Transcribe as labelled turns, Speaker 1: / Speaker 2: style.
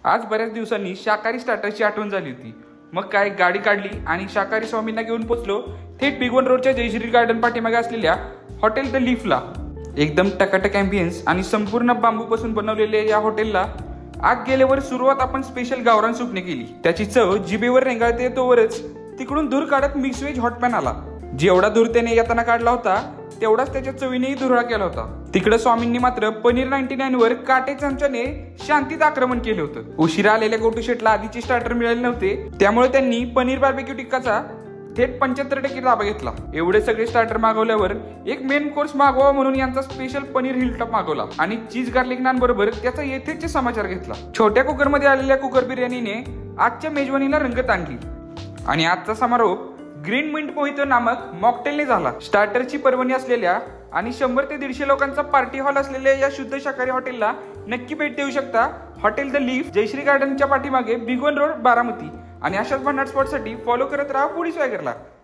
Speaker 1: आज बऱ्याच दिवसांनी शाकाहारी स्टार्टरची आठवण झाली होती। मग काय गाडी काढली आणि शाकाहारी स्वामींना घेऊन पोचलो थेट बिग वन रोडच्या जयश्री गार्डन पाठीमागे असलेल्या हॉटेल द लीफला। एकदम टकाटक अँबियन्स आणि संपूर्ण बांबूपासून बनवलेल्या या हॉटेलला आत गेल्यावर सुरुवात आपण स्पेशल गावरान सूपने केली। त्याची चव जिभेवर रेंगाळते तोवरच तिकडून धूर काढत मिक्स व्हेज हॉटपॅन आला। जेवढा धूर त्याने येताना काढला होता तेवढाच त्याच्या चवीनेही धुरळा केला होता। तिकडे स्वामींनी मात्र पनीर 99 वर काटे चमच्याने शांतीत आक्रमण केले होतं। उशिरा आलेल्या गोटू शेटला आधीचे स्टार्टर मिळाले नव्हते, त्यामुळे त्यांनी पनीर बार्बेक्यू टिक्काचा थेट 75% ताबा घेतला। एवढे सगळे स्टार्टर मागवल्यावर एक मेन कोर्स मागवा म्हणून यांचा स्पेशल पनीर हिलटॉप मागवला आणि चीज गार्लिक नान बरोबर त्याचा येथेच समाचार घेतला। छोट्या कुकर मध्ये आलेल्या कुकर बिर्याणीने आजच्या मेजवानीला रंगत आणली आणि आजचा समारोप ग्रीन मिंट मोहितो नामक मॉकटेलने झाला। स्टार्टरची पर्वणी असलेल्या आणि 100 ते 150 लोकांचा पार्टी हॉल असलेल्या या शुद्ध शाकाहारी हॉटेलला नक्की भेट देऊ शकता। हॉटेल द लीफ, जयश्री गार्डनच्या पाठीमागे बिग वन रोड, बारामती। आणि अशाच भन्नाट स्पॉटसाठी फॉलो करत राहा फूडी स्वॅगरला।